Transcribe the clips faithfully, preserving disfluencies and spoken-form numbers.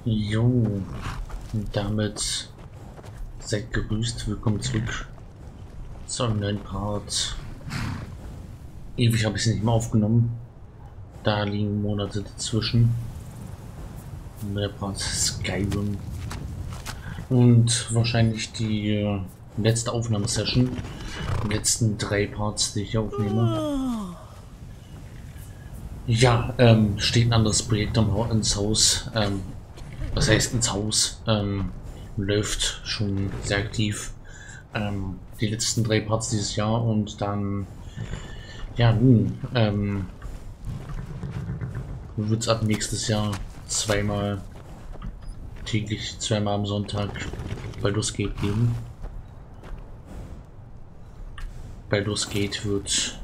Jo, und damit seid gegrüßt, willkommen zurück zu einem neuen Part. Ewig habe ich es nicht mehr aufgenommen, da liegen Monate dazwischen. Der Part Skyrim und wahrscheinlich die äh, letzte Aufnahmesession, die letzten drei Parts, die ich aufnehme. Ja, ähm, steht ein anderes Projekt am Ha- ins Haus. Ähm, was heißt ins Haus? Ähm, läuft schon sehr aktiv. Ähm, die letzten drei Parts dieses Jahr und dann, ja, nun, ähm, wird es ab nächstes Jahr zweimal täglich, zweimal am Sonntag Baldur's Gate geben. Baldur's Gate wird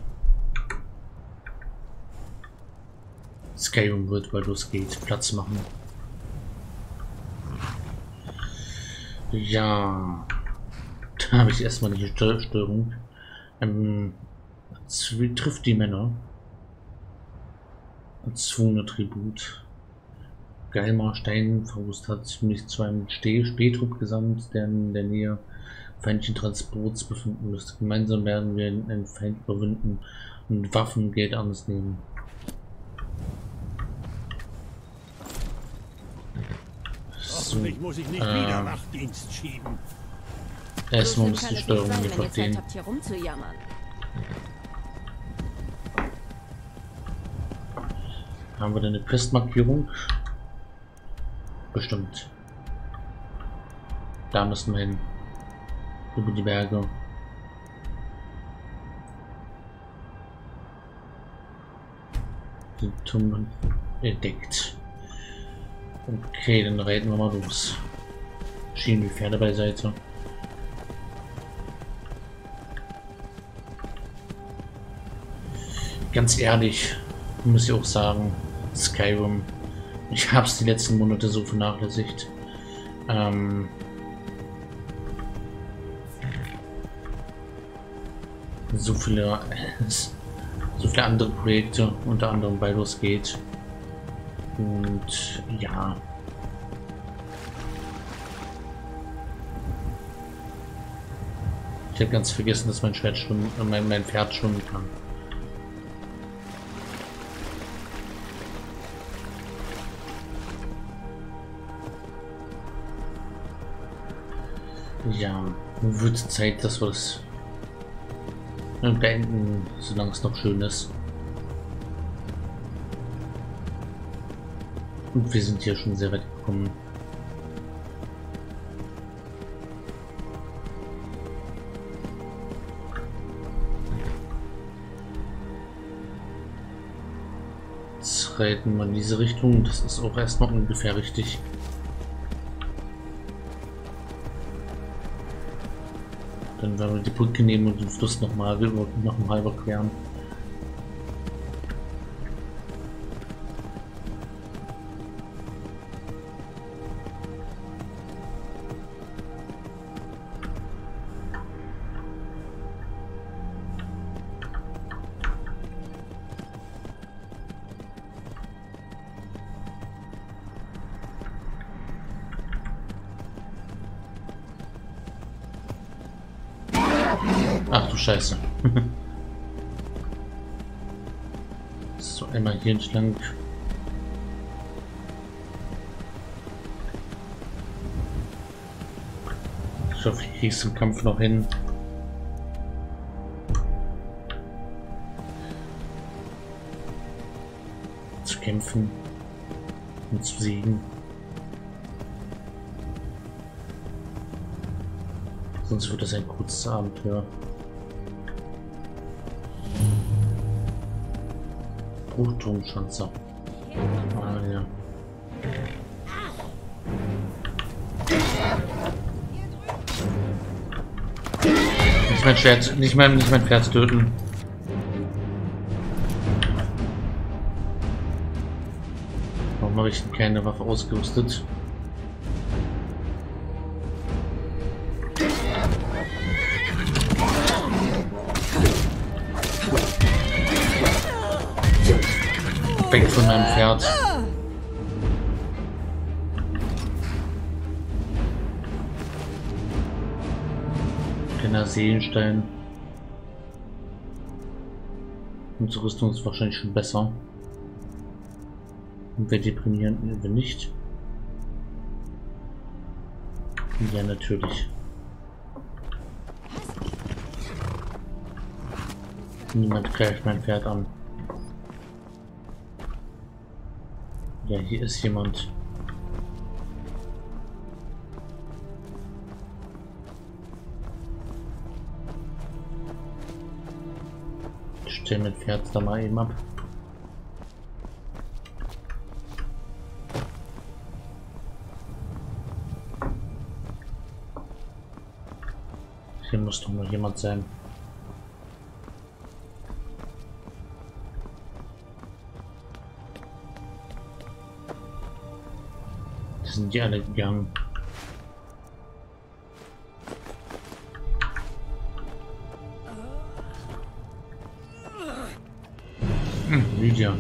Skyrim wird Baldur's Gate Platz machen. Ja, da habe ich erstmal die Stör Störung. Ähm, trifft die Männer. Erzwungener Tribut. Geilmar Steinfaust hat mich zu einem Spähtrupp gesandt, der in der Nähe feindlichen Transports befinden müsste. Gemeinsam werden wir einen Feind überwinden und Waffen und Geld ernst nehmen. So, ich muss ich nicht äh, wieder Nachtdienst schieben. Erstmal muss die Steuerung hier verstehen. Haben wir denn eine Questmarkierung? Bestimmt. Da müssen wir hin. Über die Berge. Die Tunnel entdeckt. Okay, dann reiten wir mal los. Schieben die Pferde beiseite. Ganz ehrlich, muss ich auch sagen, Skyrim, ich habe es die letzten Monate so vernachlässigt. Ähm, so viele, so viele andere Projekte, unter anderem Baldur's Gate. Und ja, ich habe ganz vergessen, dass mein Schwert schwimmen, mein, mein Pferd schwimmen kann. Ja, wird Zeit, dass wir es beenden, solange es noch schön ist. Und wir sind hier schon sehr weit gekommen. Jetzt reiten wir in diese Richtung. Das ist auch erstmal ungefähr richtig. Dann werden wir die Brücke nehmen und den Fluss nochmal noch mal überqueren. Ach du Scheiße. So, einmal hier entlang. Ich hoffe, ich kriege es im Kampf noch hin. Zu kämpfen und zu siegen. Sonst wird das ein kurzes Abenteuer. Bruchturmschanzer. Ah ja. Nicht mein Schwert, nicht mein, nicht mein Pferd töten. Warum habe ich keine Waffe ausgerüstet? Weg von meinem Pferd. kleiner Seelenstein. Unsere Rüstung ist wahrscheinlich schon besser. Und wir deprimieren wir nicht. Ja, natürlich. Niemand greift mein Pferd an. Ja, hier ist jemand. Ich stelle mein Pferd da mal eben ab. Hier muss doch noch jemand sein. Die sind die alle gegangen. Hm, Lydia.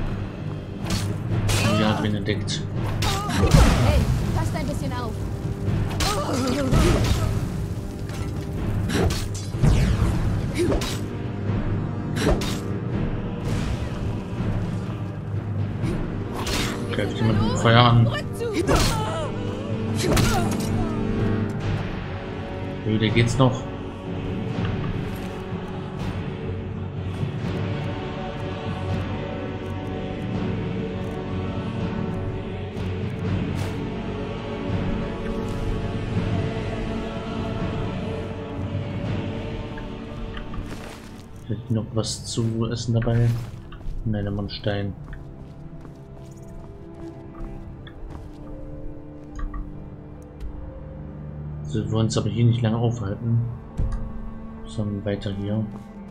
Lydia hat wen entdeckt. Hey, passt ein bisschen auf. Greift jemand mit Feuer an. Lydia geht's noch. Noch was zu essen dabei? Nein, immer ein Stein. So, wir wollen uns aber hier nicht lange aufhalten, sondern weiter hier.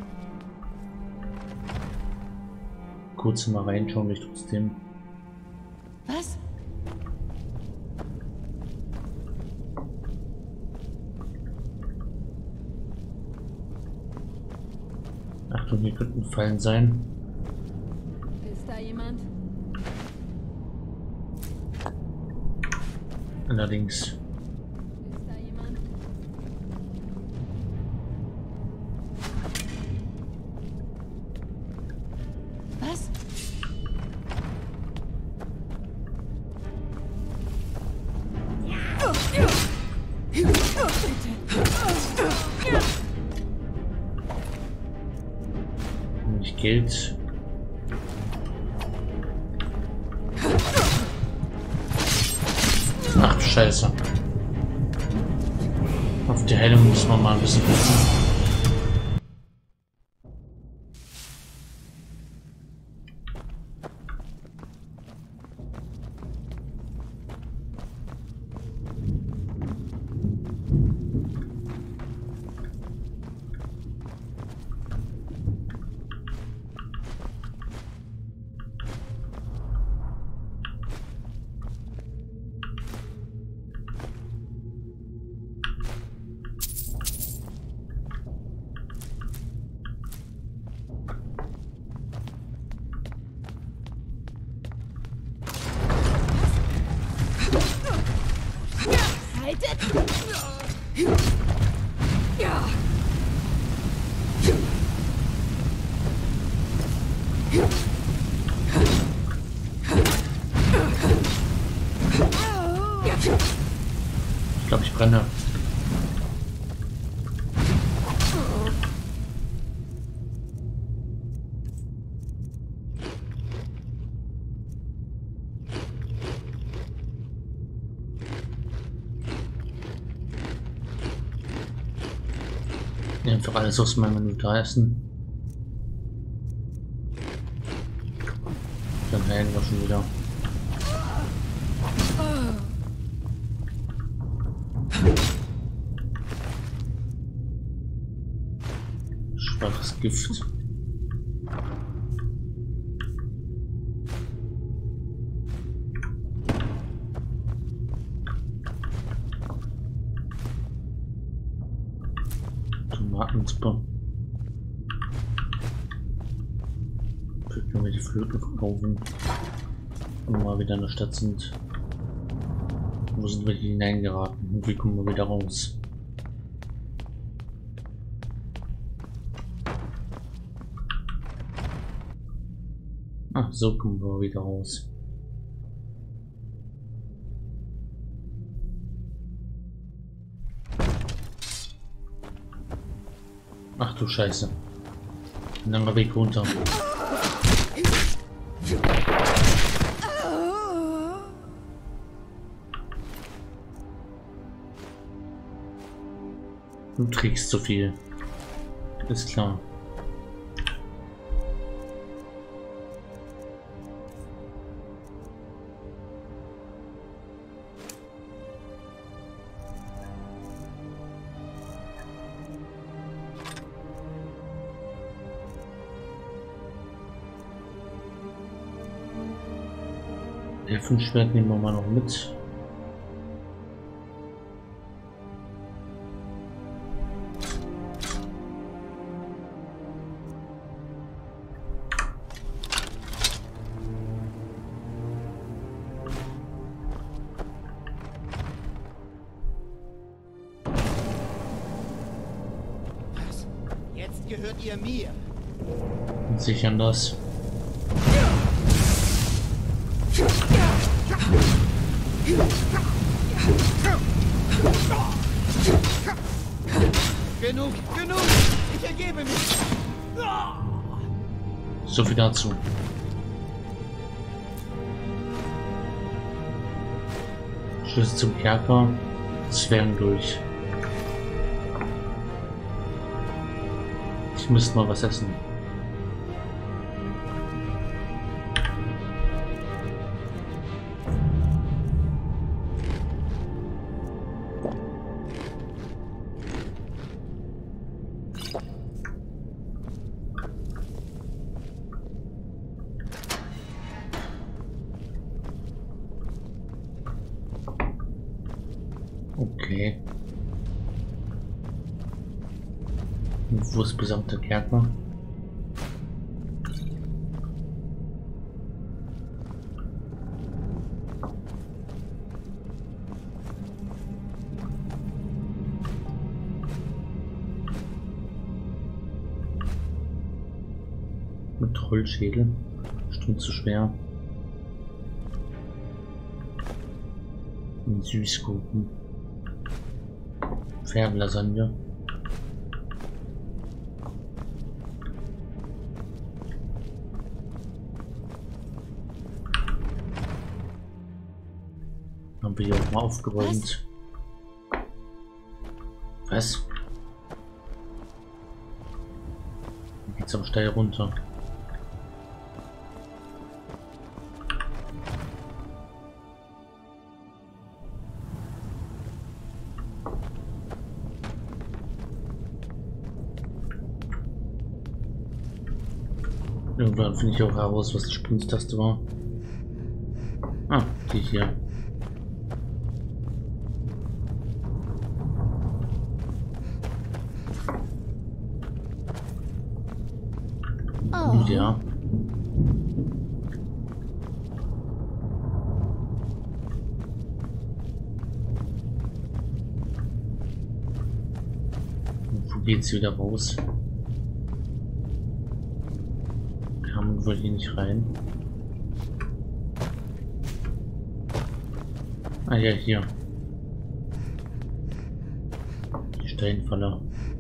Kurz mal reinschauen, ich trotzdem. Was? Achtung, hier könnten Fallen sein. Ist da jemand? Allerdings. Ist da jemand? Was? Nicht Geld. Ach du Scheiße. Auf die Heilung muss man mal ein bisschen wissen. Ich glaube, ich brenne. Einfach alles aus meinem Menü da essen. Dann heilen wir schon wieder. Schwaches Gift. Tomatensuppe. Können wir die Flöten verkaufen, wenn wir mal wieder in der Stadt sind. Wo sind wir hier hineingeraten und wie kommen wir wieder raus? Ach, so kommen wir wieder raus. Ach du Scheiße. Ein langer Weg runter. Du trägst zu viel. Ist klar. Elfenschwert nehmen wir mal noch mit. Was? Jetzt gehört ihr mir. Und sichern das. Genug, genug! Ich ergebe mich! So viel dazu. Schlüssel zum Kerker. Zwergen durch. Ich müsste mal was essen. Okay. Und wo ist besamter Kerker? Mit Trollschädel. Bestimmt zu schwer. Und Süßkuchen. Pferdlasagne. Haben wir hier auch mal aufgeräumt. Was? Dann geht's am steil runter. Irgendwann finde ich auch heraus, was die Sprungstaste war. Ah, die hier. Oh. Ja. Und wo geht's wieder raus? Kamen wohl hier nicht rein. Ah ja, hier. Die Steinfalle.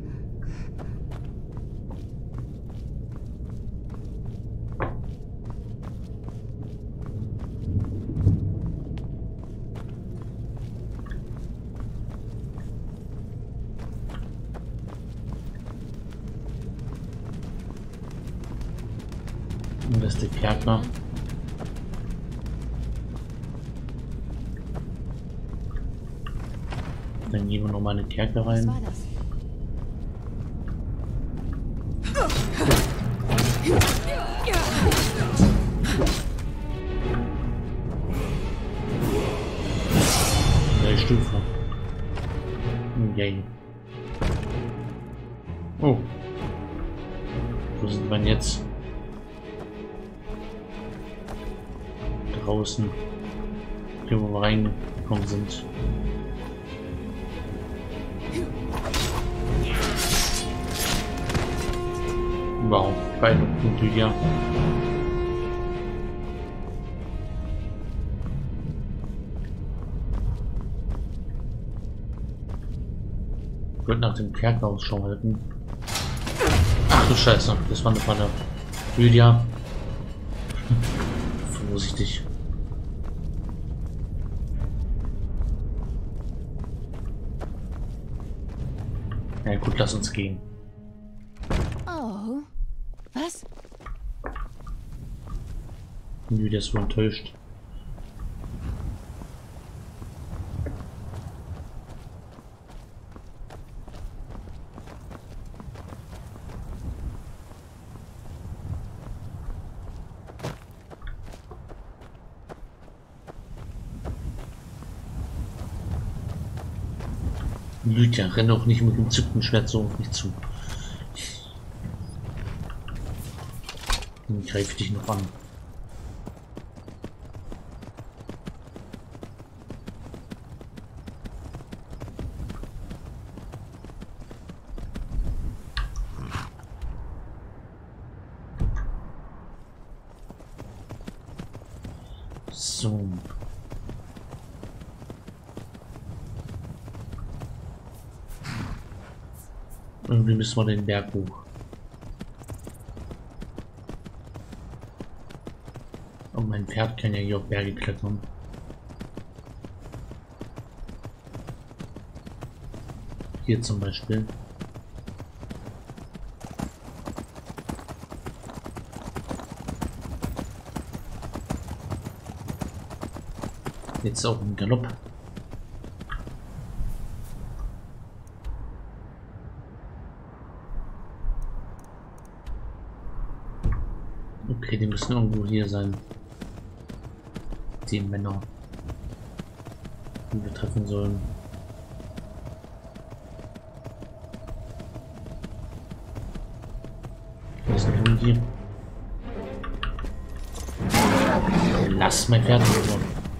Und das ist der Kerker. Dann gehen wir noch mal eine Kerker Was rein. war das? Neue Stufe. Yay. Oh. Wo sind wir denn jetzt? Draußen. Hier, wo wir reingekommen sind. Wow, beide Punkte hier. wollte nach dem Kerker Ausschau halten. Ach du Scheiße, das war eine Falle. Lydia. Vorsichtig. Ja gut, lass uns gehen. Oh. Was? Lydia ist wohl enttäuscht. Lydia, renn doch nicht mit dem zückten Schwert so auf mich zu. Dann greife ich dich noch an. So. Irgendwie müssen wir den Berg hoch. Und mein Pferd kann ja hier auf Berge klettern. Hier zum Beispiel. Jetzt auch im Galopp. Okay, die müssen irgendwo hier sein. Die Männer, die wir treffen sollen. Hier ist ein Hund. Lass mein Pferd runter.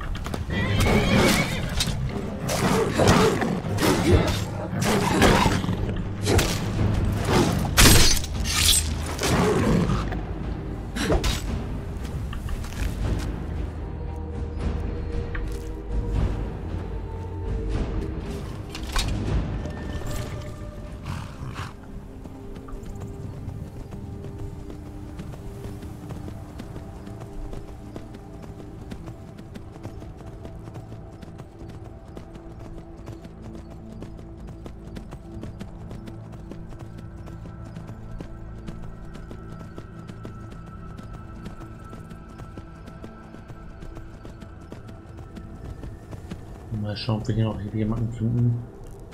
Mal schauen, ob wir hier noch jemanden finden.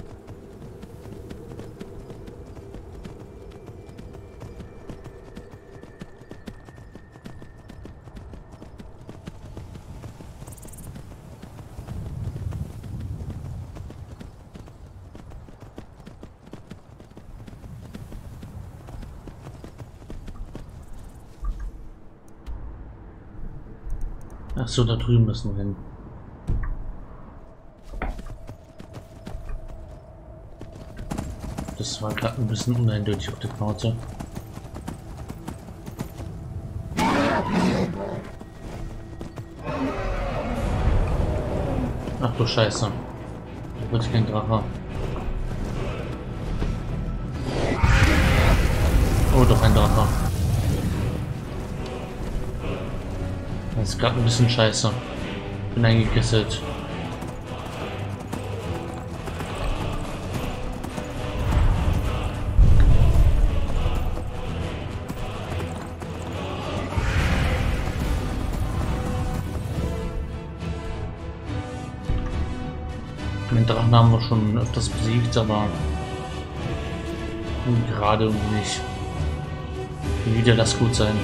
Ach so, da drüben müssen wir hin. Das war gerade ein bisschen uneindeutig auf der Karte. Ach du Scheiße. Da wollte ich kein Drache. Oh, doch ein Drache. Das ist gerade ein bisschen scheiße. Bin eingekesselt. Den Drachen haben wir schon öfters besiegt, aber gerade irgendwie nicht. Wieder das gut sein.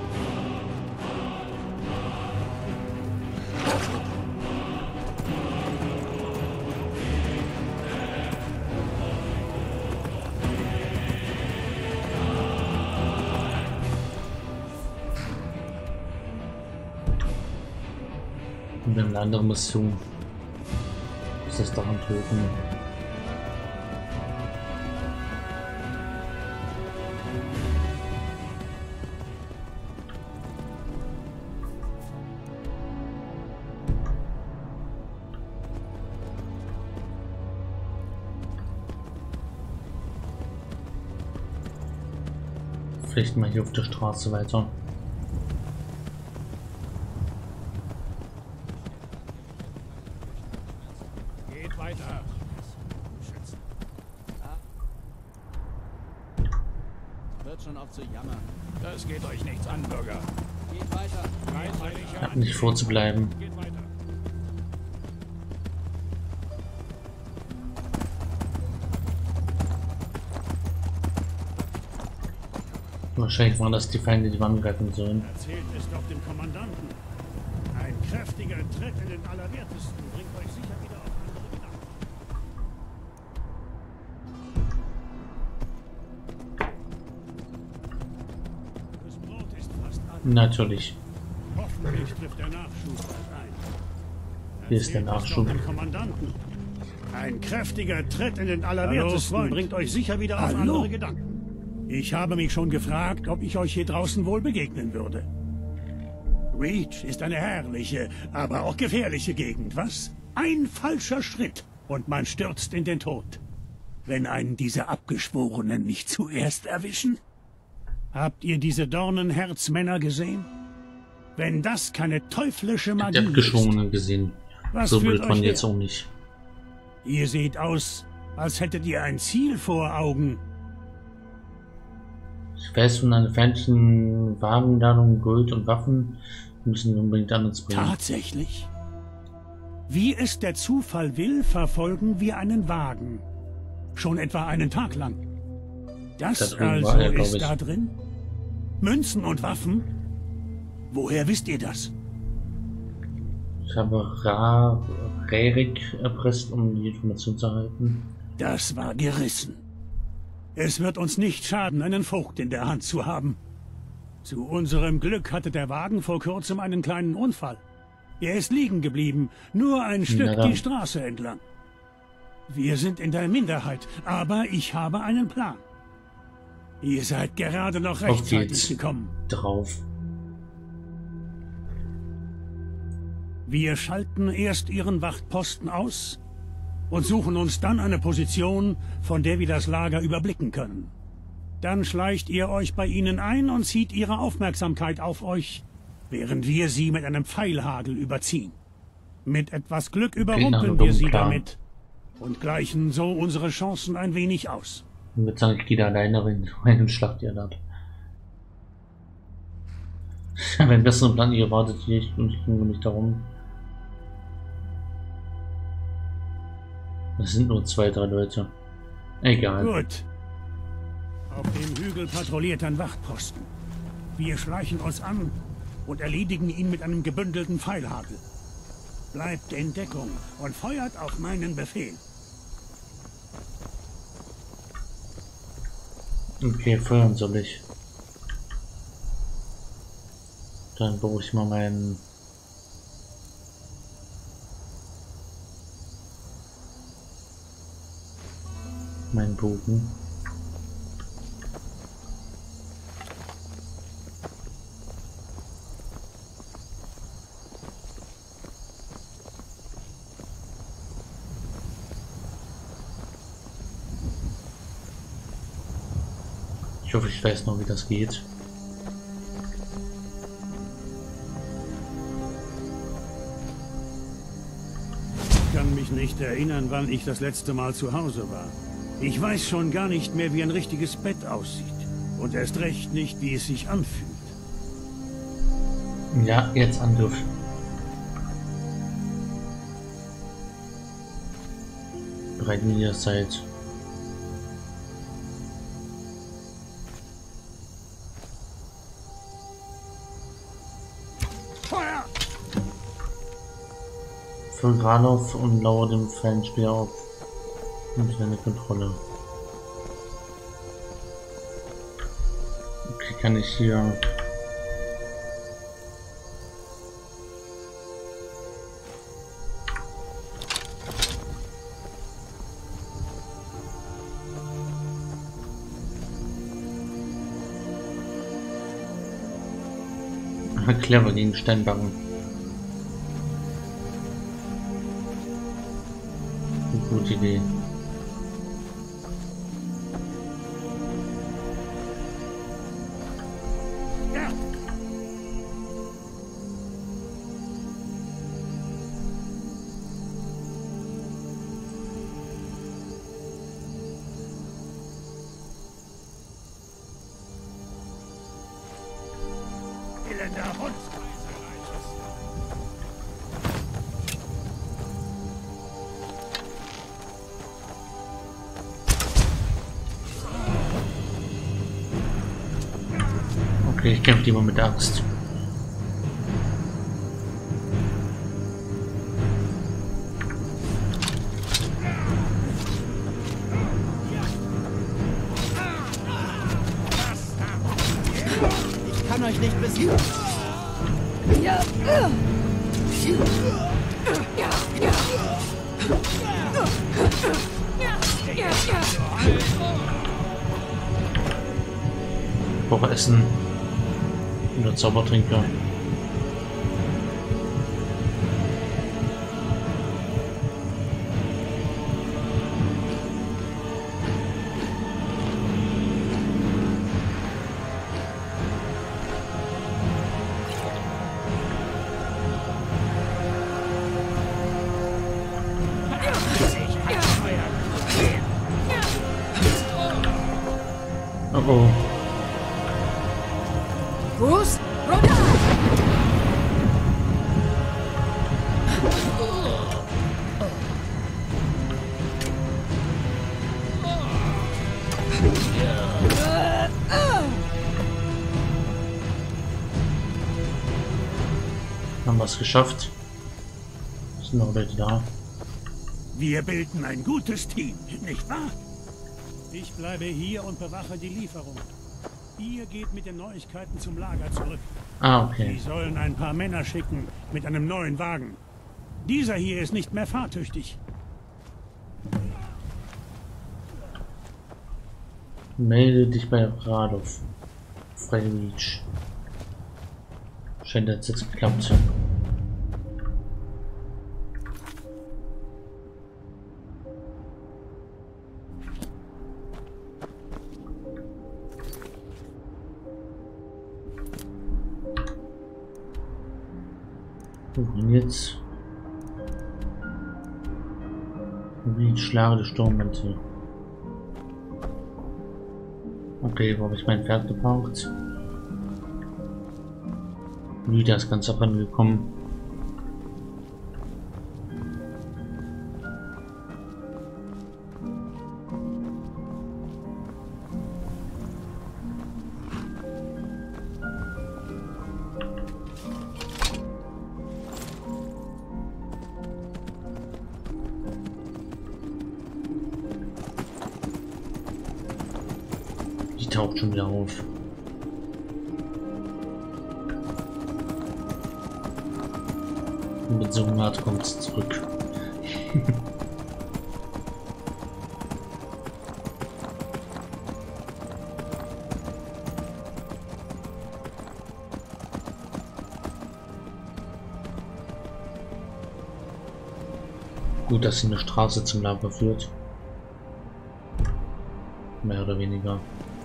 Und dann eine andere Mission. Ist das daran töten? Vielleicht mal hier auf der Straße weiter. Geht weiter. Wird schon auf zu jammern. Das geht euch nichts an, Bürger. Geht weiter. Kleinteilig Hat nicht vorzubleiben. Geht weiter. Wahrscheinlich waren das die Feinde, die wir angreifen sollen. Erzählt es doch dem Kommandanten. Ein kräftiger Tritt in den Allerwertesten bringt euch sicher wieder auf andere Gedanken. Das Brot ist fast alle. Natürlich. Hoffentlich trifft der Nachschub bald ein. Hier ist der Erzählt es Nachschub. doch dem Kommandanten. Ein kräftiger Tritt in den Allerwertesten Freund. bringt euch sicher wieder auf Hallo? andere Gedanken. Ich habe mich schon gefragt, ob ich euch hier draußen wohl begegnen würde. Reach ist eine herrliche, aber auch gefährliche Gegend, was? Ein falscher Schritt und man stürzt in den Tod. Wenn einen diese Abgeschworenen nicht zuerst erwischen? Habt ihr diese Dornenherzmänner gesehen? Wenn das keine teuflische Der Magie hat ist, geschwungenen gesehen. was So führt blöd waren euch die jetzt her? auch nicht. Ihr seht aus, als hättet ihr ein Ziel vor Augen. Ich weiß von einer feindlichen Wagenladung Gold und Waffen müssen wir unbedingt an uns bringen. Tatsächlich. Wie es der Zufall will, verfolgen wir einen Wagen. Schon etwa einen Tag lang. Das Da drin also war er, glaub ist ich. da drin? Münzen und Waffen? Woher wisst ihr das? Ich habe Ra Rerik erpresst, um die Information zu erhalten. Das war gerissen. Es wird uns nicht schaden, einen Vogt in der Hand zu haben. Zu unserem Glück hatte der Wagen vor kurzem einen kleinen Unfall. Er ist liegen geblieben, nur ein Stück dann. die Straße entlang. Wir sind in der Minderheit, aber ich habe einen Plan. Ihr seid gerade noch Auf rechtzeitig geht's. gekommen. Drauf. Wir schalten erst Ihren Wachtposten aus und suchen uns dann eine Position, von der wir das Lager überblicken können. Dann schleicht ihr euch bei ihnen ein und zieht ihre Aufmerksamkeit auf euch, während wir sie mit einem Pfeilhagel überziehen. Mit etwas Glück überrumpeln wir sie Plan. damit und gleichen so unsere Chancen ein wenig aus. Ich würde sagen, ich gehe da alleine rein, rein und schlag die dort. Ich habe einen besseren Plan erwartet hier, ich und ich kümmere mich darum. Das sind nur zwei, drei Leute. Egal. Gut. Auf dem Hügel patrouilliert ein Wachtposten. Wir schleichen uns an und erledigen ihn mit einem gebündelten Pfeilhagel. Bleibt in Deckung und feuert auf meinen Befehl. Okay, feuern soll ich. Dann brauche ich mal meinen... meinen Bogen. Ich hoffe, ich weiß noch, wie das geht. Ich kann mich nicht erinnern, wann ich das letzte Mal zu Hause war. Ich weiß schon gar nicht mehr, wie ein richtiges Bett aussieht. Und erst recht nicht, wie es sich anfühlt. Ja, jetzt Angriff. Bereiten wir das Zeit. Feuer! Füll Granov und lauere dem Feind auf. Und seine Kontrolle. Okay, kann ich hier... Ah, clever gegen Steinbarren. Gute Idee. elender Hund! Okay, ich kämpfe lieber mit der Axt. Ich kann euch nicht besiegen. Ich brauche Essen. Oder Zaubertrinker. Oh oh. Bruce, Rodan! Haben wir es geschafft? Sind noch Leute da? Wir bilden ein gutes Team, nicht wahr? Ich bleibe hier und bewache die Lieferung. Ihr geht mit den Neuigkeiten zum Lager zurück. Ah, okay. Sie sollen ein paar Männer schicken mit einem neuen Wagen. Dieser hier ist nicht mehr fahrtüchtig. Melde dich bei Radov. Freiwillig. Scheint das jetzt geklappt zu haben. Und jetzt wie Schlage des Sturmmäntel. Okay, wo habe ich mein Pferd geparkt? Wieder ist ganz abgekommen. Die taucht schon wieder auf. Und mit so einem Art kommt es zurück. Gut, dass sie eine Straße zum Lager führt. Mehr oder weniger.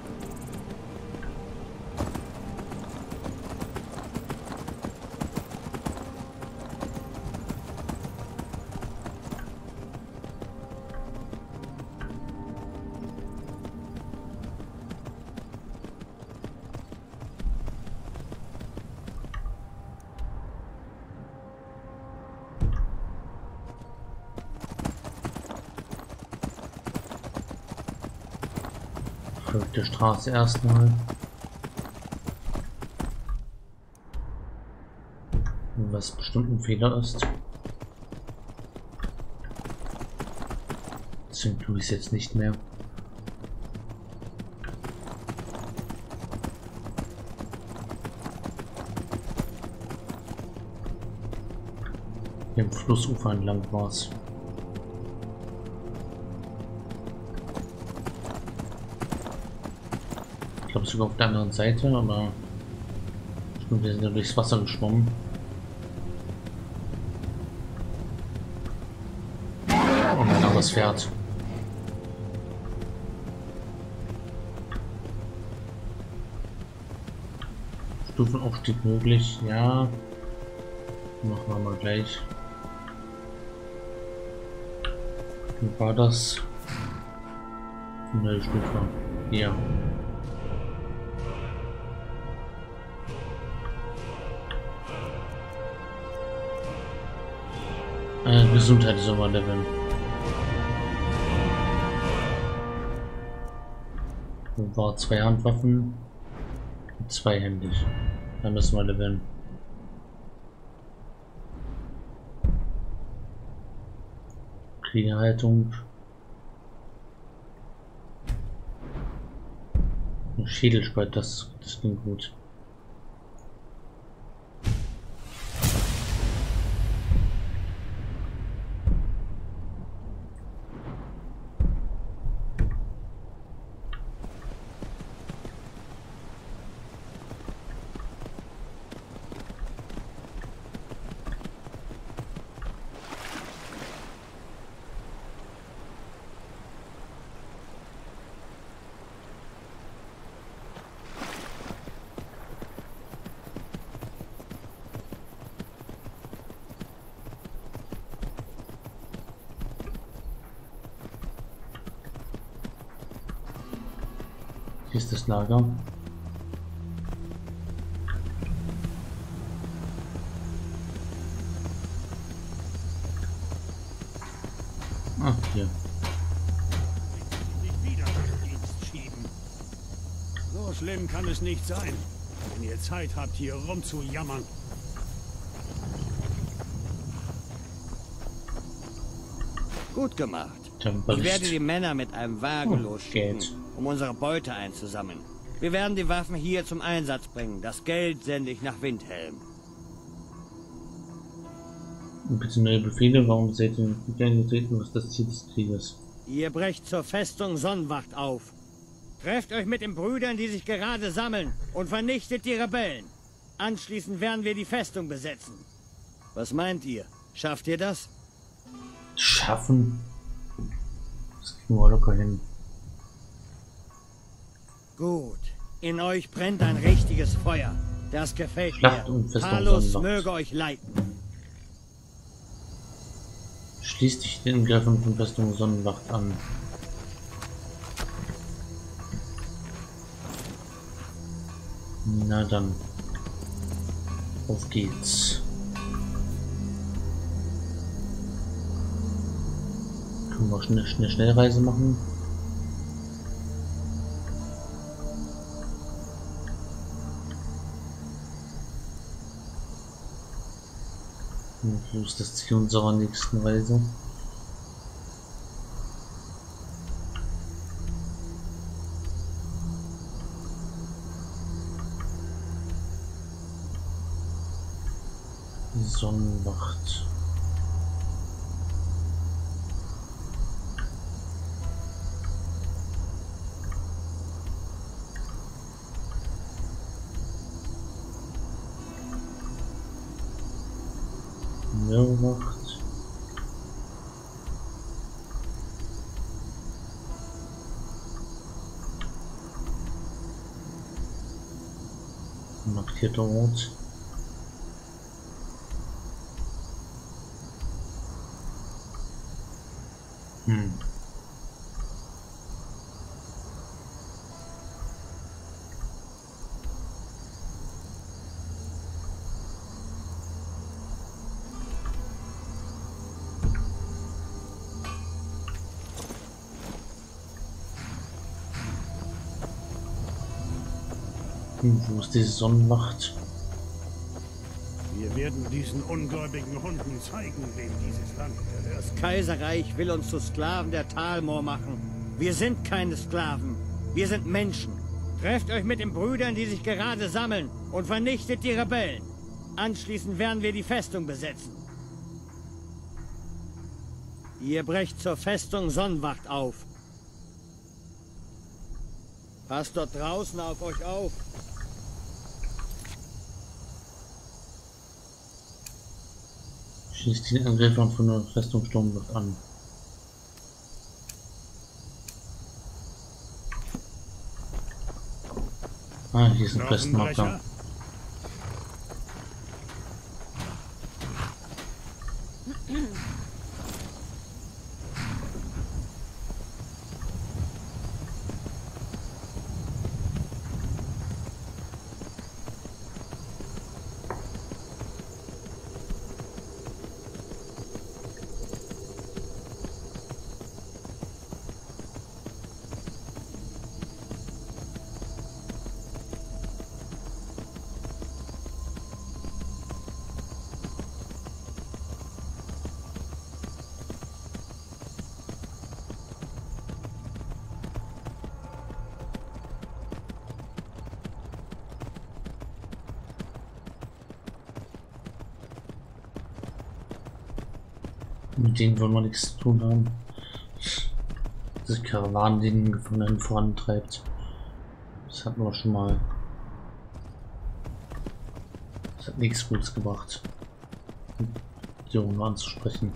Folgt der Straße erstmal. Was bestimmt ein Fehler ist. Deswegen tue ich es jetzt nicht mehr. Hier im Flussufer entlang war es. Ich glaube sogar auf der anderen Seite, aber stimmt, wir sind ja durchs Wasser geschwommen. Und ein anderes Pferd. Stufenaufstieg möglich, ja. Machen wir mal gleich. Wie war das? Neue Stufe. Hier. Äh, Gesundheit ist aber Level. War zwei Handwaffen, zweihändig. Da müssen wir leveln. Kriegerhaltung. Schädelspalt, das, das klingt gut. Hier ist das Lager. Ah, hier. Nicht wieder den Dienst schieben. So schlimm kann es nicht sein, wenn ihr Zeit habt, hier rumzujammern. Gut gemacht. Der Ich werde Bericht. die Männer mit einem Wagen Oh, losschicken, Geld. um unsere Beute einzusammeln. Wir werden die Waffen hier zum Einsatz bringen. Das Geld sende ich nach Windhelm. Bitte neue Befehle. Warum seht ihr nicht treten, was das Ziel des Krieges? Ihr brecht zur Festung Sonnenwacht auf. Trefft euch mit den Brüdern, die sich gerade sammeln, und vernichtet die Rebellen. Anschließend werden wir die Festung besetzen. Was meint ihr? Schafft ihr das? Schaffen? Das kriegen wir locker hin. Gut. In euch brennt ein richtiges Feuer. Das gefällt Schlacht mir. und Festung Talos Sonnenwacht. möge euch leiten. Schließt dich den Angriffen von Festung Sonnenwacht an. Na dann. Auf geht's. Können wir schnell, schnell Schnellreise machen? Wo ist das Ziel unserer nächsten Reise? Sonnenwacht. Mehrwacht. Markierter Ort. Hm. Hm, wo ist diese Sonnenwacht? Wir werden diesen ungläubigen Hunden zeigen, wem dieses Land gehört. Das Kaiserreich will uns zu Sklaven der Talmoor machen. Wir sind keine Sklaven. Wir sind Menschen. Trefft euch mit den Brüdern, die sich gerade sammeln, und vernichtet die Rebellen. Anschließend werden wir die Festung besetzen. Ihr brecht zur Festung Sonnenwacht auf. Passt dort draußen auf euch auf. Schließt den Angriffern von der Festung Sturmluft an. Ah, hier ist ein Questmarker. Mit denen wollen wir nichts zu tun haben. Diese Karawanen, die den Gefangenen vorantreibt. Das hatten wir schon mal. Das hat nichts Gutes gebracht. Die Jungen anzusprechen.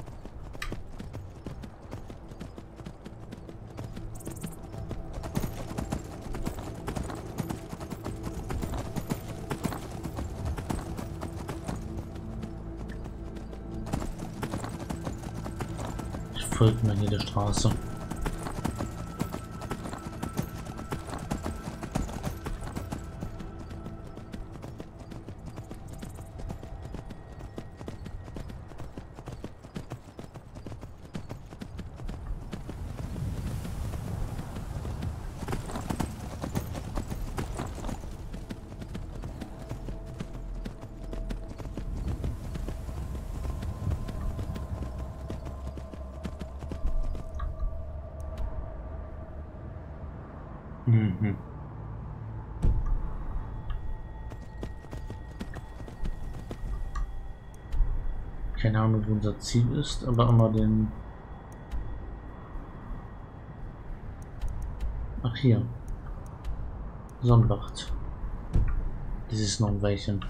Ich folge mir hier der Straße. Mhm. Keine Ahnung, wo unser Ziel ist, aber immer den... Ach, hier. Sonnenwacht. Das ist noch ein Weilchen.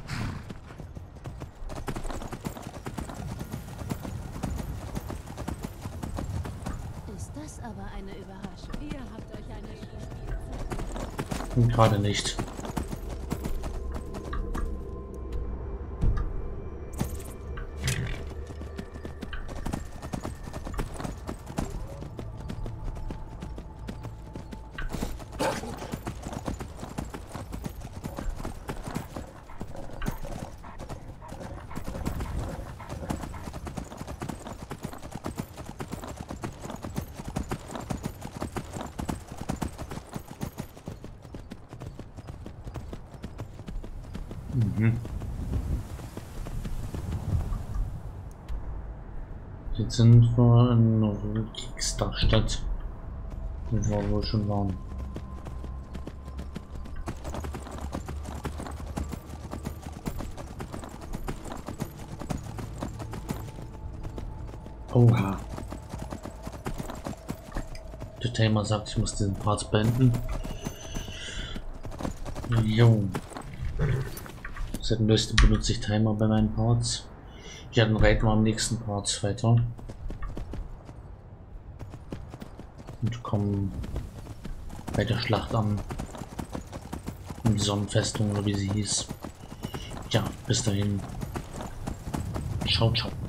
Ist das aber eine Überraschung. Ihr habt euch eine Und gerade nicht. Mhm. Jetzt sind wir in Kriegsstadt, wo wir wohl schon waren. Oha. Der Timer sagt, ich muss diesen Part beenden. Jo. Seit dem neuesten benutze ich Timer bei meinen Parts. Ja, dann reiten wir am nächsten Part weiter. Und kommen bei der Schlacht an. Um die Sonnenfestung oder wie sie hieß. Ja, bis dahin. Ciao, ciao.